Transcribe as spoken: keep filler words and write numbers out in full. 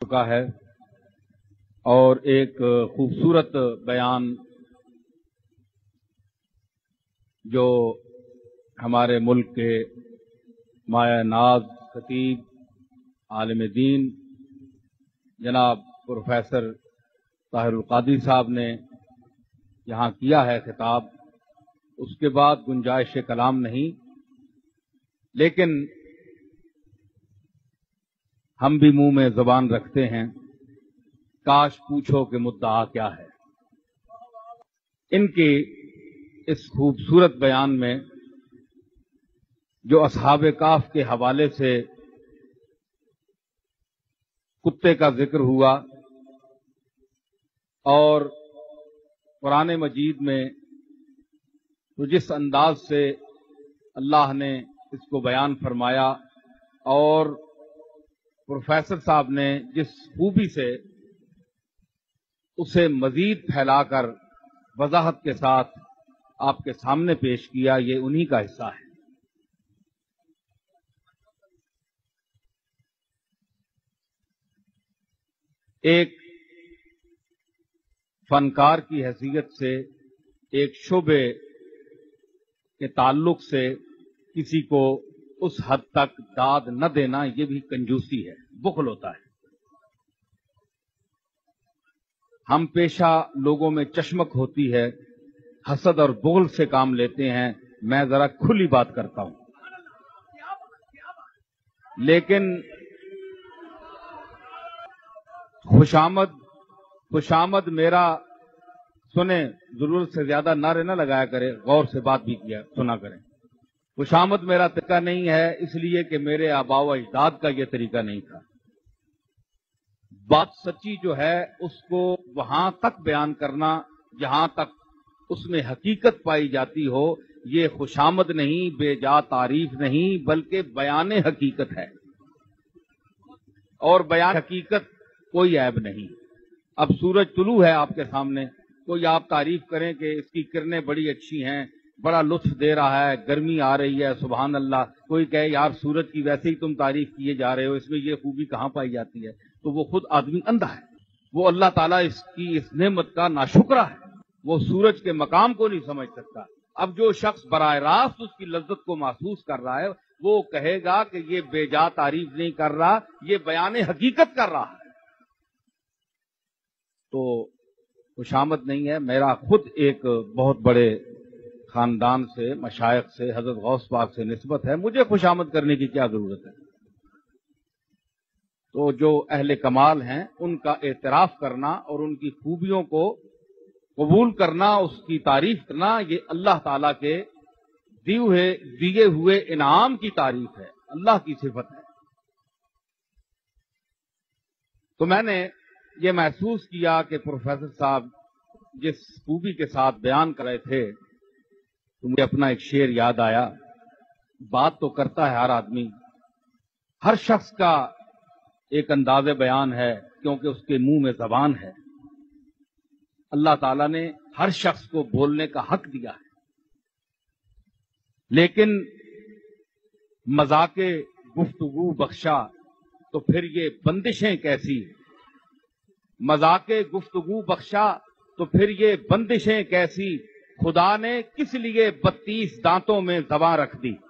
چکا ہے اور ایک خوبصورت بیان جو ہمارے ملک کے مایہ ناز خطیب عالم دین جناب پروفیسر طاہر القادری صاحب نے یہاں کیا ہے خطاب، اس کے بعد گنجائش کلام نہیں، لیکن ہم بھی منہ میں زبان رکھتے ہیں، کاش پوچھو کہ مدعا کیا ہے۔ ان کے اس خوبصورت بیان میں جو اصحاب کہف کے حوالے سے کتے کا ذکر ہوا اور قرآن مجید میں تو جس انداز سے اللہ نے اس کو بیان فرمایا اور پروفیسر صاحب نے جس خوبی سے اسے مزید پھیلا کر وضاحت کے ساتھ آپ کے سامنے پیش کیا، یہ انہی کا حصہ ہے۔ ایک فنکار کی حیثیت سے، ایک شعبے کے تعلق سے کسی کو اس حد تک داد نہ دینا، یہ بھی کنجوسی ہے، بخل ہوتا ہے۔ ہم پیشہ لوگوں میں چشمک ہوتی ہے، حسد اور بغل سے کام لیتے ہیں، میں ذرا کھلی بات کرتا ہوں، لیکن خوشامد خوشامد میرا سنیں، ضرورت سے زیادہ نعرے نہ لگایا کرے، غور سے بات بھی کیا سنا کریں۔ خوشامد میرا طریقہ نہیں ہے، اس لیے کہ میرے آباء و اجداد کا یہ طریقہ نہیں تھا۔ بات سچی جو ہے اس کو وہاں تک بیان کرنا جہاں تک اس میں حقیقت پائی جاتی ہو، یہ خوشامد نہیں، بے جا تعریف نہیں، بلکہ بیان حقیقت ہے، اور بیان حقیقت کوئی عیب نہیں۔ اب سورج طلوع ہے آپ کے سامنے، کوئی آپ تعریف کریں کہ اس کی کرنیں بڑی اچھی ہیں، بڑا لطف دے رہا ہے، گرمی آ رہی ہے، سبحان اللہ، کوئی کہے یار سورج کی ویسے ہی تم تعریف کیے جا رہے ہو، اس میں یہ خوبی کہاں پائی جاتی ہے، تو وہ خود آدمی اندھا ہے، وہ اللہ تعالیٰ اس کی اس نعمت کا ناشکرہ ہے، وہ سورج کے مقام کو نہیں سمجھ سکتا۔ اب جو شخص براہ راست اس کی لذت کو محسوس کر رہا ہے وہ کہے گا کہ یہ بے جا تعریف نہیں کر رہا، یہ بیان حقیقت کر رہا ہے۔ تو خوشامد نہیں ہے، میرا خود ایک بہت بڑے خاندان سے، مشائخ سے، حضرت غوث پاک سے نسبت ہے، مجھے خوشامد کرنے کی کیا ضرورت ہے؟ تو جو اہل کمال ہیں ان کا اعتراف کرنا اور ان کی خوبیوں کو قبول کرنا، اس کی تعریف کرنا، یہ اللہ تعالیٰ کے دیے دیے ہوئے انعام کی تعریف ہے، اللہ کی صفت ہے۔ تو میں نے یہ محسوس کیا کہ پروفیسر صاحب جس خوبی کے ساتھ بیان کر رہے تھے تو مجھے اپنا ایک شعر یاد آیا۔ بات تو کرتا ہے ہر آدمی، ہر شخص کا ایک انداز بیان ہے کیونکہ اس کے منہ میں زبان ہے۔ اللہ تعالیٰ نے ہر شخص کو بولنے کا حق دیا ہے، لیکن مذاق گفتگو بخشا تو پھر یہ بندشیں کیسی، مذاق گفتگو بخشا تو پھر یہ بندشیں کیسی، خدا نے کس لیے بتیس دانتوں میں زباں رکھ دی۔